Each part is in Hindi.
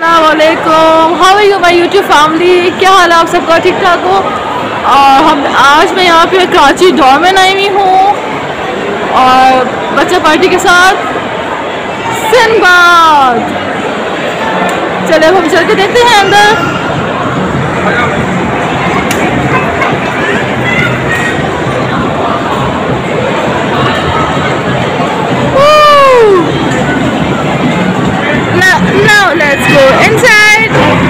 अस्सलामुअलैकुम, how are you my YouTube family. क्या हाल है आप सबका, ठीक ठाक हो। और आज मैं यहाँ पे कराची डॉर्मेन आई हुई हूँ और बच्चा पार्टी के साथ सिंबाद। चले अब हम चल के देखते हैं अंदर। Now let's go inside.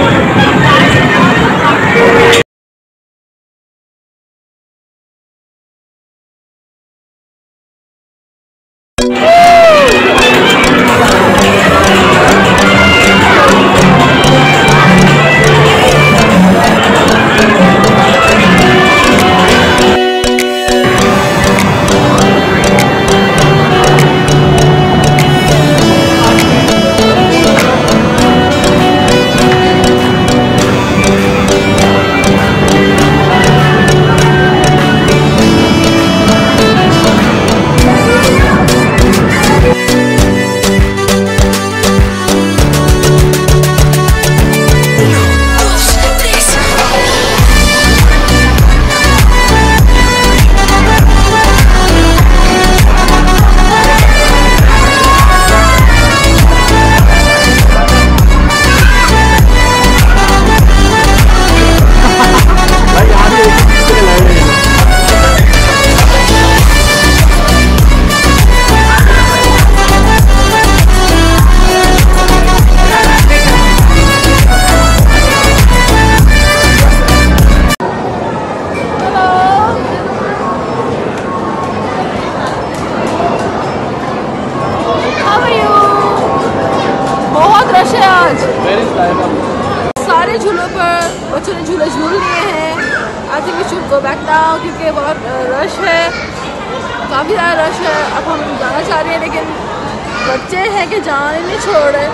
सारे झूलों पर बच्चों ने झूले झूल लिए हैं। I think we should go back now क्योंकि बहुत रश है, काफ़ी ज़्यादा रश है। अब हम जाना चाह रहे हैं लेकिन बच्चे हैं कि जाने नहीं छोड़ रहे।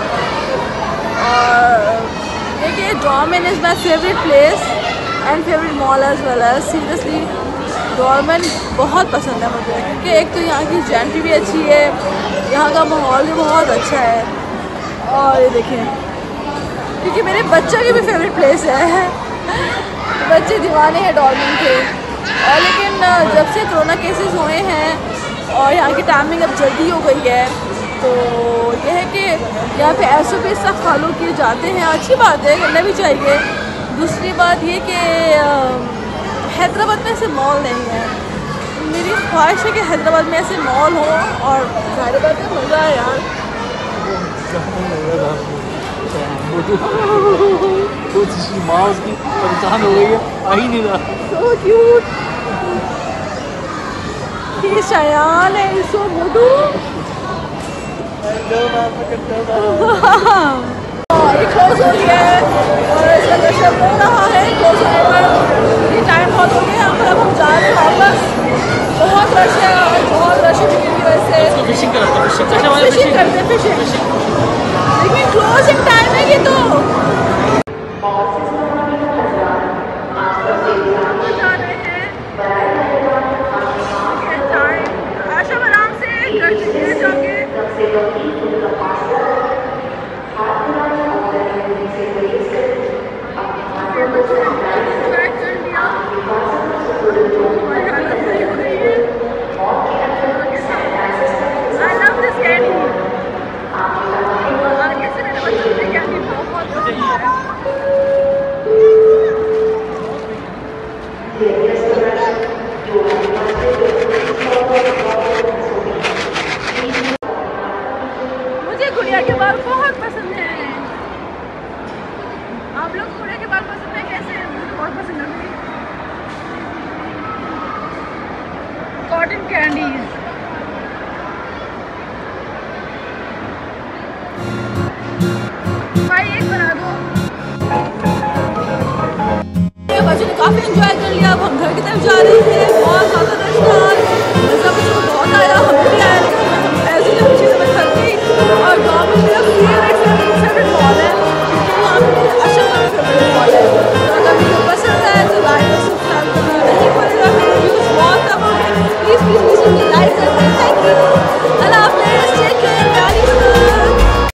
और देखिए Dolmen is my favourite place and favourite mall as well as. Seriously Dolmen बहुत पसंद है मुझे क्योंकि एक तो यहाँ की जेंट्री भी अच्छी है, यहाँ का माहौल भी बहुत अच्छा है। और ये देखें क्योंकि मेरे बच्चों की भी फेवरेट प्लेस है, बच्चे दीवाने हैं डॉर्मेन के। और लेकिन जब से कोरोना केसेस हुए हैं और यहाँ की टाइमिंग अब जल्दी हो गई है तो यह है कि यहाँ पे SOP सब फॉलो किए जाते हैं। अच्छी बात है, करना भी चाहिए। दूसरी बात ये कि हैदराबाद में ऐसे मॉल नहीं है। मेरी ख्वाहिश है कि हैदराबाद में ऐसे मॉल हो और हैदराबाद में मज़ा है यार। माँ उसकी परेशान हो गई है, आ ही नहीं रहा। So cute. ये शयान है, so मोटू। ये क्लोज हो गया है और इसका दर्शन हो रहा है। क्लोज होने पर ये टाइम बहुत हो गया, अब हम जा रहे हैं वापस। बहुत रश है और बहुत रश है की वजह से फिशिंग करते हैं फिशिंग। लेकिन क्लोजिंग टाइम है ये तो। आराम से घर जाके मुझे गुड़िया के बाल बहुत पसंद है। आप लोग गुड़िया के बाल पसंद है कैसे? मुझे बहुत पसंद है कॉटन कैंडीज। भाई एक बना दो। बच्चों ने काफ़ी एंजॉय कर लिया। अब हम घर की तरफ जा रहे हैं। बहुत ज़्यादा रश था